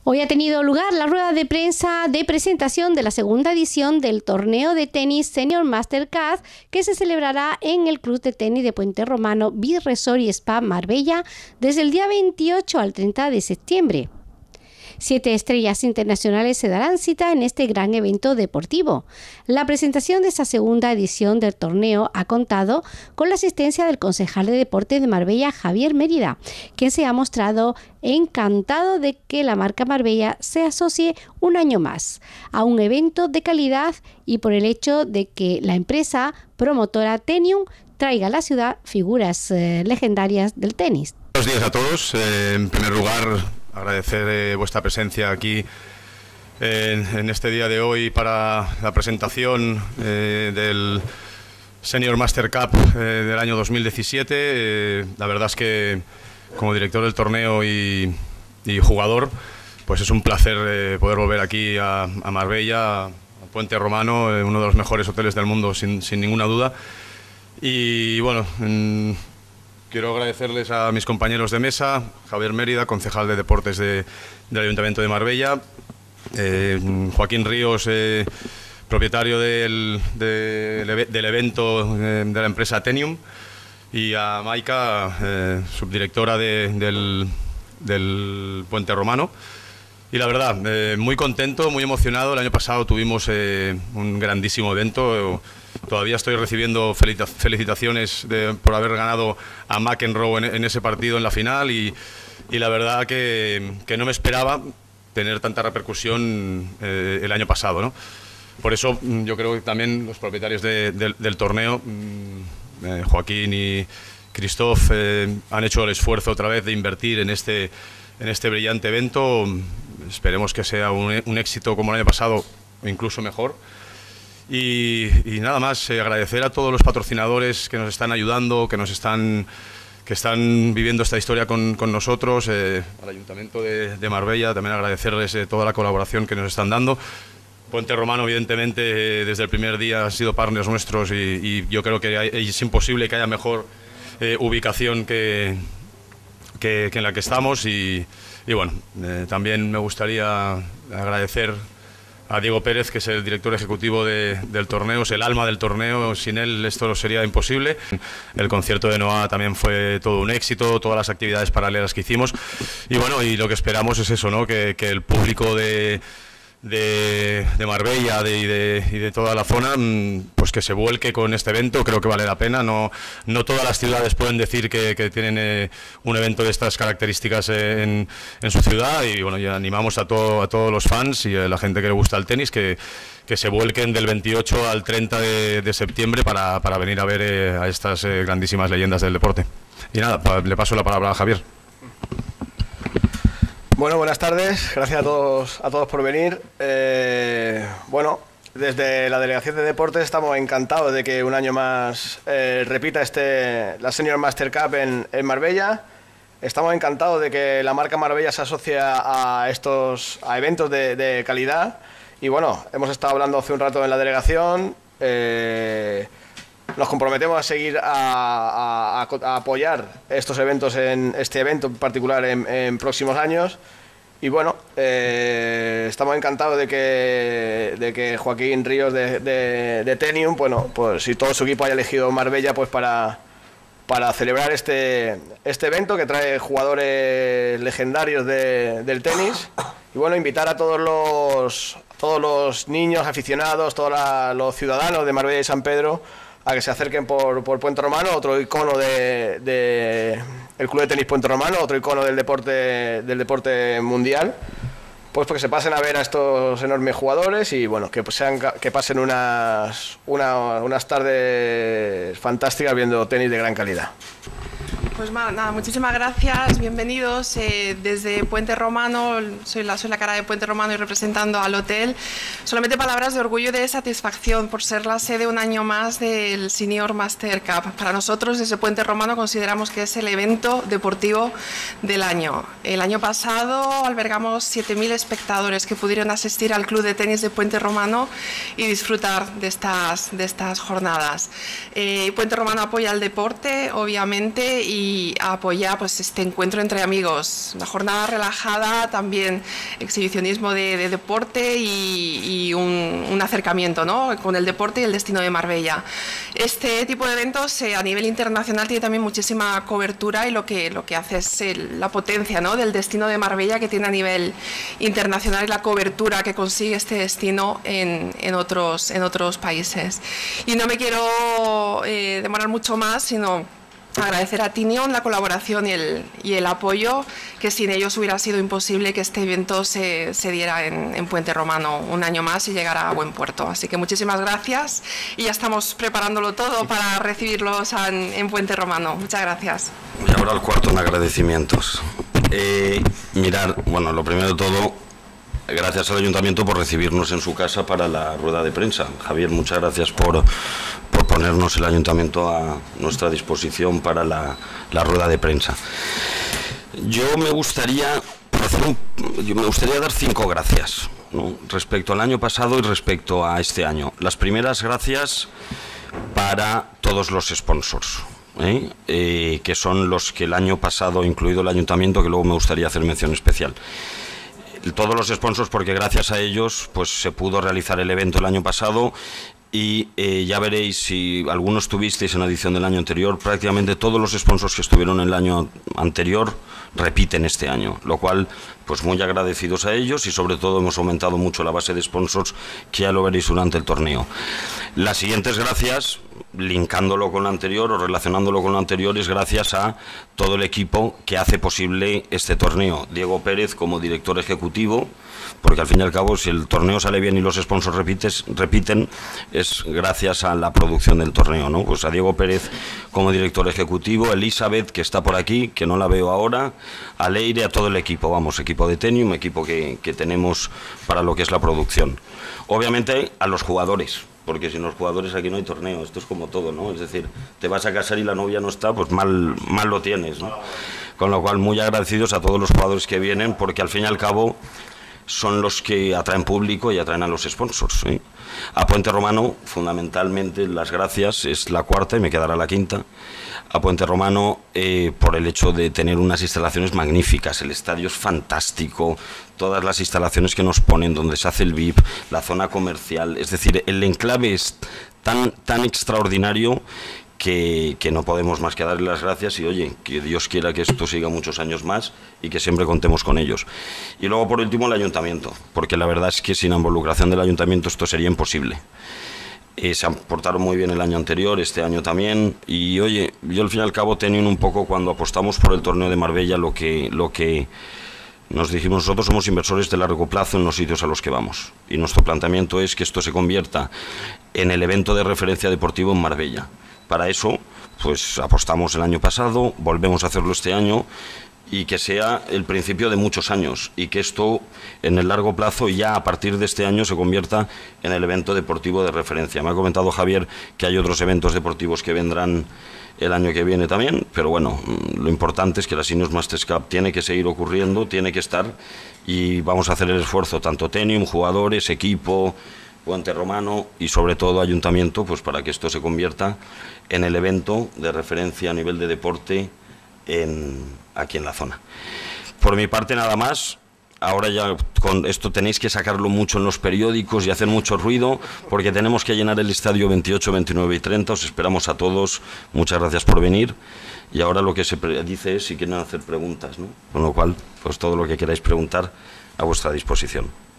Hoy ha tenido lugar la rueda de prensa de presentación de la segunda edición del torneo de tenis Senior Master Cup que se celebrará en el Club de Tenis de Puente Romano Beach Resort y Spa Marbella desde el día 28 al 30 de septiembre. 7 estrellas internacionales se darán cita en este gran evento deportivo. La presentación de esta segunda edición del torneo ha contado con la asistencia del concejal de Deportes de Marbella, Javier Mérida, quien se ha mostrado encantado de que la marca Marbella se asocie un año más a un evento de calidad y por el hecho de que la empresa promotora Tenium traiga a la ciudad figuras legendarias del tenis. Buenos días a todos. En primer lugar, agradecer vuestra presencia aquí en este día de hoy para la presentación del Senior Master Cup del año 2017. La verdad es que como director del torneo y jugador, pues es un placer poder volver aquí a Marbella, a Puente Romano, uno de los mejores hoteles del mundo sin ninguna duda. Y bueno, quiero agradecerles a mis compañeros de mesa, Javier Mérida, concejal de Deportes del Ayuntamiento de Marbella, Joaquín Ríos, propietario del evento de la empresa Tenium, y a Maika, subdirectora del Puente Romano. Y la verdad, muy contento, muy emocionado. El año pasado tuvimos un grandísimo evento. Todavía estoy recibiendo felicitaciones por haber ganado a McEnroe en ese partido en la final y la verdad que no me esperaba tener tanta repercusión el año pasado, ¿no? Por eso yo creo que también los propietarios del torneo, Joaquín y Christoph, han hecho el esfuerzo otra vez de invertir en este brillante evento. Esperemos que sea un éxito como el año pasado o incluso mejor. Y nada más, agradecer a todos los patrocinadores que nos están ayudando, que están viviendo esta historia con nosotros, al Ayuntamiento de Marbella, también agradecerles toda la colaboración que nos están dando. Puente Romano, evidentemente, desde el primer día han sido partners nuestros y yo creo que es imposible que haya mejor ubicación que en la que estamos y bueno, también me gustaría agradecer a Diego Pérez, que es el director ejecutivo del torneo, es el alma del torneo. Sin él esto sería imposible. El concierto de Noah también fue todo un éxito, todas las actividades paralelas que hicimos. Y bueno, y lo que esperamos es eso, ¿no? Que el público de Marbella y de toda la zona, pues que se vuelque con este evento. Creo que vale la pena. No todas las ciudades pueden decir que tienen un evento de estas características en su ciudad y bueno, ya animamos a todos los fans y a la gente que le gusta el tenis que se vuelquen del 28 al 30 de septiembre para venir a ver a estas grandísimas leyendas del deporte. Y nada, le paso la palabra a Javier. Bueno, buenas tardes, gracias a todos por venir. Bueno, desde la Delegación de Deportes estamos encantados de que un año más repita la Senior Master Cup en Marbella. Estamos encantados de que la marca Marbella se asocie a eventos de calidad. Y bueno, hemos estado hablando hace un rato en la delegación. Nos comprometemos a seguir a apoyar estos eventos, este evento en particular en próximos años. Y bueno, estamos encantados de que Joaquín Ríos de Tenium, bueno, pues si todo su equipo haya elegido Marbella pues para celebrar este evento que trae jugadores legendarios del tenis. Y bueno, invitar a todos los niños aficionados, todos los ciudadanos de Marbella y San Pedro a que se acerquen por Puente Romano, otro icono el Club de Tenis Puente Romano, otro icono del deporte mundial, pues porque se pasen a ver a estos enormes jugadores y bueno, que pasen unas tardes fantásticas viendo tenis de gran calidad. Pues nada, muchísimas gracias, bienvenidos desde Puente Romano. Soy la cara de Puente Romano y representando al hotel. Solamente palabras de orgullo y de satisfacción por ser la sede un año más del Senior Master Cup. Para nosotros desde Puente Romano consideramos que es el evento deportivo del año. El año pasado albergamos 7.000 espectadores que pudieron asistir al Club de Tenis de Puente Romano y disfrutar de estas jornadas. Puente Romano apoya el deporte, obviamente, y y apoya pues este encuentro entre amigos, una jornada relajada, también exhibicionismo de deporte y un acercamiento, ¿no?, con el deporte y el destino de Marbella. Este tipo de eventos a nivel internacional tiene también muchísima cobertura y lo que hace es la potencia, ¿no?, del destino de Marbella que tiene a nivel internacional y la cobertura que consigue este destino en otros países. Y no me quiero demorar mucho más, sino agradecer a Tinion la colaboración y el apoyo, que sin ellos hubiera sido imposible que este evento se diera en Puente Romano un año más y llegara a buen puerto. Así que muchísimas gracias y ya estamos preparándolo todo para recibirlos en Puente Romano. Muchas gracias. Y ahora el cuarto en agradecimientos. Mirar, bueno, lo primero de todo, gracias al Ayuntamiento por recibirnos en su casa para la rueda de prensa. Javier, muchas gracias por ponernos el Ayuntamiento a nuestra disposición para la rueda de prensa. Yo me gustaría dar 5 gracias, ¿no?, respecto al año pasado y respecto a este año. Las primeras gracias para todos los sponsors, que son los que el año pasado, incluido el Ayuntamiento, que luego me gustaría hacer mención especial. Todos los sponsors, porque gracias a ellos pues se pudo realizar el evento el año pasado y ya veréis, si algunos estuvisteis en la edición del año anterior, prácticamente todos los sponsors que estuvieron en el año anterior repiten este año, lo cual pues muy agradecidos a ellos y sobre todo hemos aumentado mucho la base de sponsors, que ya lo veréis durante el torneo. Las siguientes gracias, linkándolo con lo anterior o relacionándolo con lo anterior, es gracias a todo el equipo que hace posible este torneo. Diego Pérez como director ejecutivo, porque al fin y al cabo si el torneo sale bien y los sponsors repiten, es gracias a la producción del torneo, ¿no? Pues a Diego Pérez como director ejecutivo, Elizabeth, que está por aquí, que no la veo ahora, a Leire, a todo el equipo, vamos, equipo de Tenium, equipo que tenemos para lo que es la producción. Obviamente a los jugadores, porque sin los jugadores aquí no hay torneo, esto es como todo, ¿no? Es decir, te vas a casar y la novia no está, pues mal lo tienes, ¿no? Con lo cual, muy agradecidos a todos los jugadores que vienen, porque al fin y al cabo son los que atraen público y atraen a los sponsors, ¿sí? A Puente Romano, fundamentalmente, las gracias, es la cuarta y me quedará la quinta. A Puente Romano por el hecho de tener unas instalaciones magníficas, el estadio es fantástico, todas las instalaciones que nos ponen, donde se hace el VIP, la zona comercial, es decir, el enclave es tan extraordinario que no podemos más que darle las gracias y oye, que Dios quiera que esto siga muchos años más y que siempre contemos con ellos. Y luego por último el Ayuntamiento, porque la verdad es que sin la involucración del Ayuntamiento esto sería imposible. Se han portado muy bien el año anterior, este año también, y oye, yo al fin y al cabo Tenium un poco cuando apostamos por el torneo de Marbella, lo que nos dijimos, nosotros somos inversores de largo plazo en los sitios a los que vamos, y nuestro planteamiento es que esto se convierta en el evento de referencia deportivo en Marbella. Para eso, pues apostamos el año pasado, volvemos a hacerlo este año, y que sea el principio de muchos años y que esto en el largo plazo y ya a partir de este año se convierta en el evento deportivo de referencia. Me ha comentado Javier que hay otros eventos deportivos que vendrán el año que viene también, pero bueno, lo importante es que la Senior Masters Cup tiene que seguir ocurriendo, tiene que estar y vamos a hacer el esfuerzo, tanto Tenium, jugadores, equipo, Puente Romano y sobre todo Ayuntamiento, pues para que esto se convierta en el evento de referencia a nivel de deporte aquí en la zona. Por mi parte nada más. Ahora ya con esto tenéis que sacarlo mucho en los periódicos y hacer mucho ruido porque tenemos que llenar el estadio 28, 29 y 30. Os esperamos a todos. Muchas gracias por venir. Y ahora lo que se dice es si quieren hacer preguntas, ¿no? Con lo cual, pues todo lo que queráis preguntar a vuestra disposición.